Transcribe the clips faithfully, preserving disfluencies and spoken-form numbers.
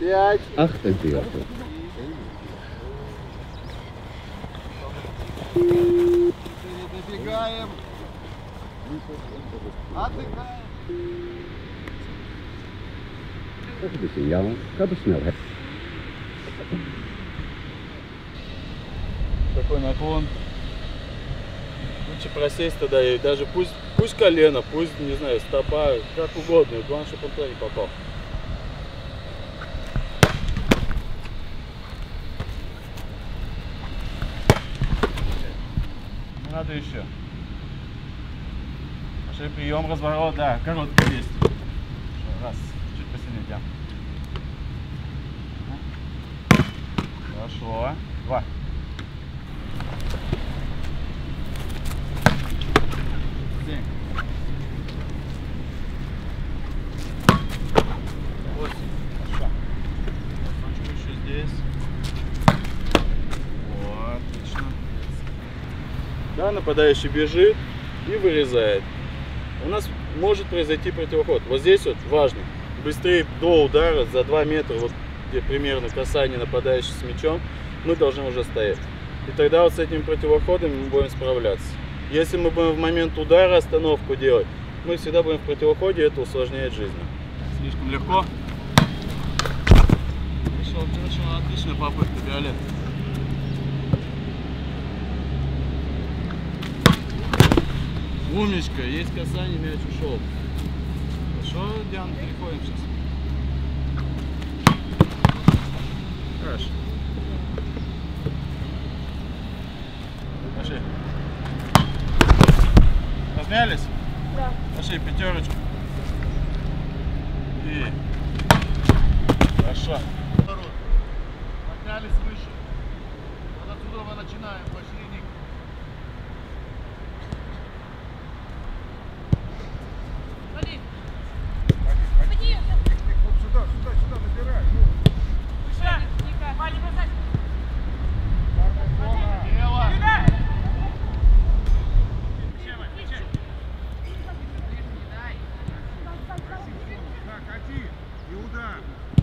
Пять. Ах ты бьёшь. Добегаем. Отдыхаем. Как бы сиял, как бы смел. Такой наклон. Лучше просесть тогда, и даже пусть, пусть колено, пусть, не знаю, стопа, как угодно. Главное, чтобы он туда не попал. Не надо еще. Пошли, прием, разворот, да, короткий есть. Раз, чуть посильнее тям. Хорошо. Два. Семь. Восемь. Хорошо. Носочек еще здесь. Вот, отлично. Да, нападающий бежит и вырезает. У нас может произойти противоход. Вот здесь вот важно. Быстрее до удара за два метра, вот где примерно касание нападающего с мячом, мы должны уже стоять. И тогда вот с этими противоходами мы будем справляться. Если мы будем в момент удара остановку делать, мы всегда будем в противоходе, это усложняет жизнь. Слишком легко. Хорошо, хорошо, отличная попытка, Виолет. Умничка, есть касание, мяч ушел. Хорошо, Диана, переходим сейчас. Хорошо. Пошли. Размялись? Да. Пошли, пятерочку. И... Хорошо. Поднялись выше. Вот отсюда мы начинаем. Пошли, Ник. Ходи. Ходи. Вот сюда, сюда, сюда набирай. Выше. Ника. Вали, бросай. Дело. Так, ходи. И удар.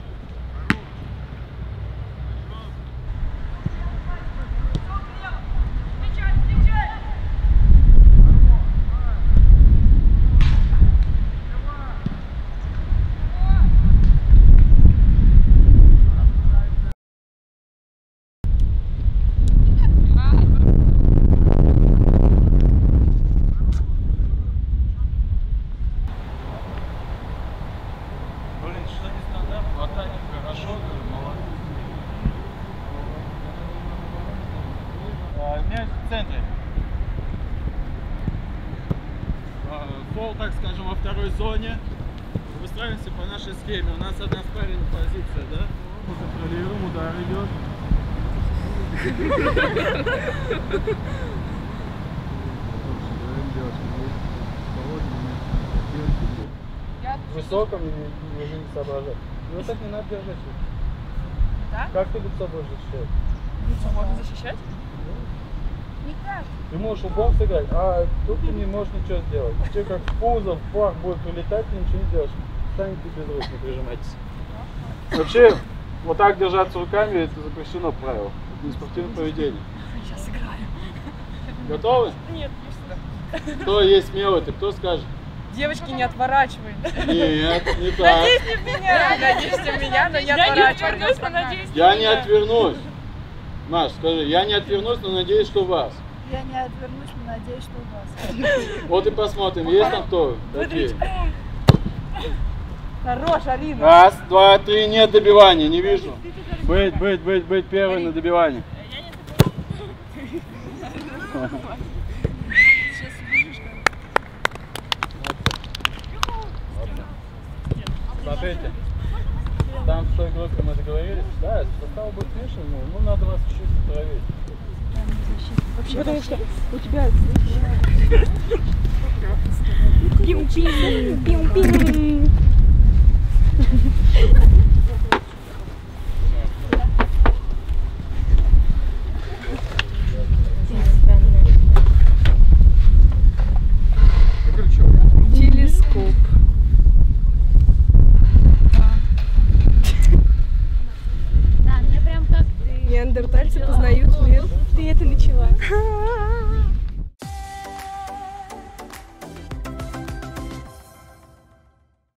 Блин, что не стандарт, в атаке хорошо, молодец. А, мяч в центре. А, Фол, так скажем, во второй зоне. Выстраиваемся по нашей схеме. У нас одна спарринг позиция, да? Мы контролируем, удар идет. В высоком и уже не соображать. Ну так не надо держать. Да? Как ты лицо будешь защищать? Лицо можно защищать? Никак. Ты можешь лбом сыграть, а тут ты не можешь ничего сделать. Тебе как в пузо, в пах будет прилетать, ты ничего не делаешь. Станете без рук, не прижимайтесь. Вообще, вот так держаться руками, это запрещено правило. Это не спортивное поведение. Я сыграю. Готовы? Нет, не сюда. Кто есть смелый, ты кто скажет? Девочки, не отворачивайтесь. Нет, не так. Надеюсь, не в меня. Надеюсь, не в меня, но не отворачивайтесь. Я не отвернусь, но надеюсь, Я не отвернусь. Маш, скажи, я не отвернусь, но надеюсь, что вас. Я не отвернусь, но надеюсь, что у вас. Вот и посмотрим, есть там кто? Такие. Хорош, Алина. Раз, два, три, нет добивания, не вижу. Быть, быть, быть, быть первый на добивании. Смотрите, там с той группой мы договорились, да, состав будет меньше, ну, ну надо вас чуть-чуть проверить. Вообще, потому что у тебя... Пим-пим, пим-пим. Телескоп. Неандертальцы познают мир. Ты это лечила.